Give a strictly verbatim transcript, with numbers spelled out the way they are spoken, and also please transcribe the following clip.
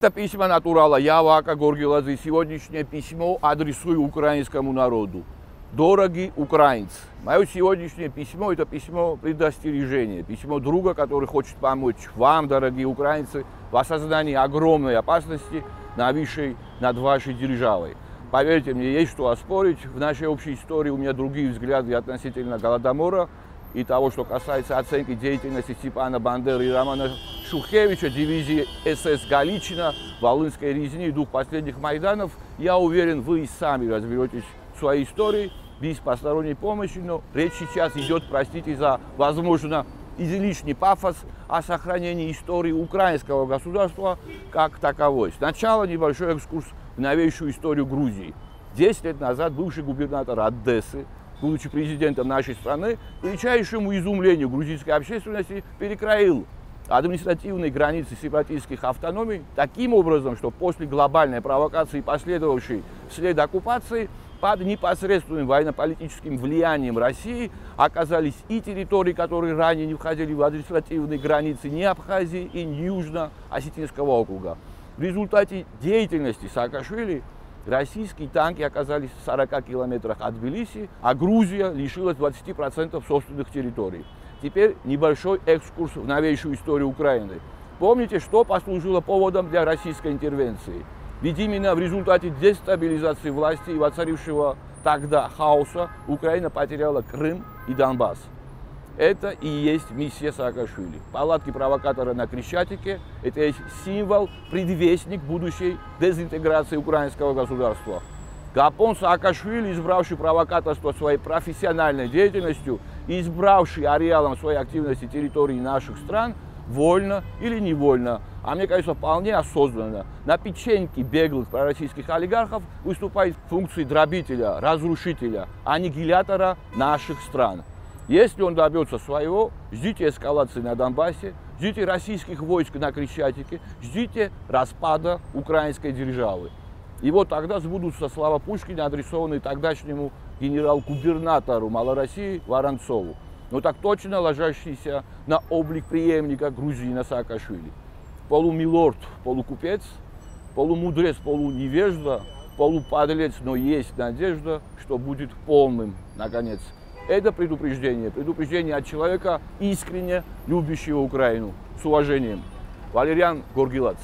Это письмо натурала. Я, Вака Горгиладзе, сегодняшнее письмо адресую украинскому народу. Дорогие украинцы, мое сегодняшнее письмо – это письмо предостережения, письмо друга, который хочет помочь вам, дорогие украинцы, в осознании огромной опасности, нависшей над вашей державой. Поверьте мне, есть что оспорить. В нашей общей истории у меня другие взгляды относительно Голодомора и того, что касается оценки деятельности Степана Бандеры и Романа Шухевича, дивизии СС Галичина, Волынской резни и двух последних Майданов. Я уверен, вы и сами разберетесь в своей истории без посторонней помощи, но речь сейчас идет, простите за, возможно, излишний пафос, о сохранении истории украинского государства как таковой. Сначала небольшой экскурс в новейшую историю Грузии. Десять лет назад бывший губернатор Одессы, будучи президентом нашей страны, к величайшему изумлению грузинской общественности перекроил административные границы сепаратистских автономий таким образом, что после глобальной провокации, последовавшей вслед оккупации, под непосредственным военно-политическим влиянием России оказались и территории, которые ранее не входили в административные границы ни Абхазии и ни Южно-Осетинского округа. В результате деятельности Саакашвили российские танки оказались в сорока километрах от Тбилиси, а Грузия лишилась двадцати процентов собственных территорий. Теперь небольшой экскурс в новейшую историю Украины. Помните, что послужило поводом для российской интервенции? Ведь именно в результате дестабилизации власти и воцарившего тогда хаоса Украина потеряла Крым и Донбасс. Это и есть миссия Саакашвили. Палатки провокатора на Крещатике – это есть символ, предвестник будущей дезинтеграции украинского государства. Гапон Саакашвили, избравший провокаторство своей профессиональной деятельностью и избравший ареалом своей активности территории наших стран, вольно или невольно, а мне кажется, вполне осознанно, на печеньке беглых пророссийских олигархов выступает в функции дробителя, разрушителя, аннигилятора наших стран. Если он добьется своего, ждите эскалации на Донбассе, ждите российских войск на Крещатике, ждите распада украинской державы. И вот тогда сбудутся слова Пушкина, адресованные тогдашнему генерал-губернатору Малороссии Воронцову, но так точно ложащийся на облик преемника грузина Саакашвили. Полумилорд, полукупец, полумудрец, полуневежда, полуподлец, но есть надежда, что будет полным, наконец. Это предупреждение, предупреждение от человека, искренне любящего Украину. С уважением. Валериан Горгиладзе.